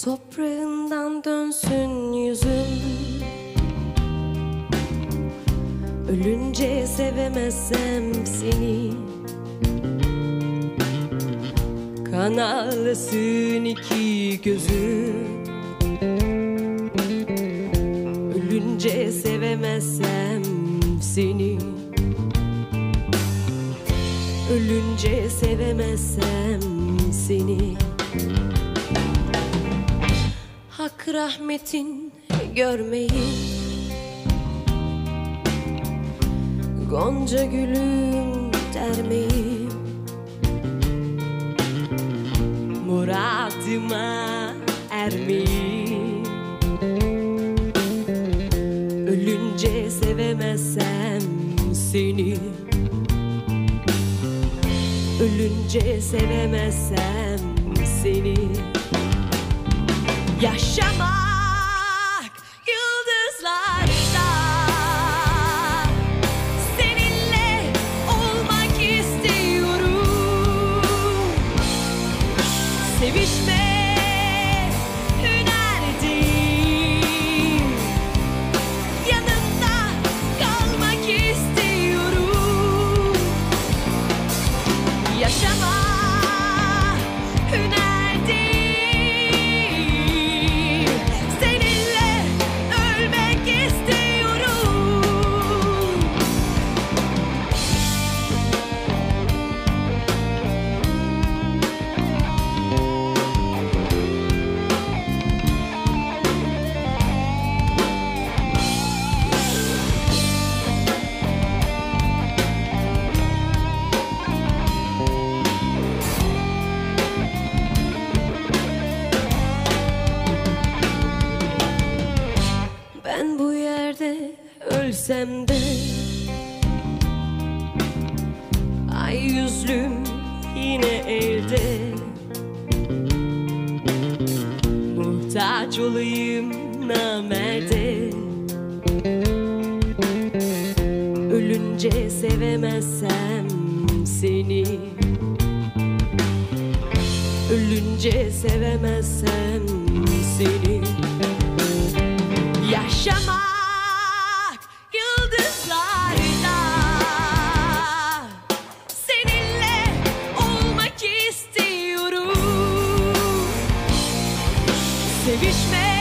Toprağından dönsün yüzüm, ölünce sevemezsem seni. Kan ağlasın iki gözüm, ölünce sevemezsem seni. Ölünce sevemezsem seni. Hak rahmetin görmeyi, gonca gülüm dermeyi, muradıma ermeyi. Ölünce sevemezsem seni. Ölünce sevemezsem seni. Yaşamak yıldızlarda, seninle olmak istiyorum. Sevişme hüner değil, yanında kalmak istiyorum. Yaşamak hüner değil, ben bu yerde ölsem de, ay yüzlüm yine elde. Muhtaç olayım namerde. Ölünce sevemezsem seni. Ölünce sevemezsem seni. Yaşamak yıldızlarda, seninle olmak istiyorum. Sevişme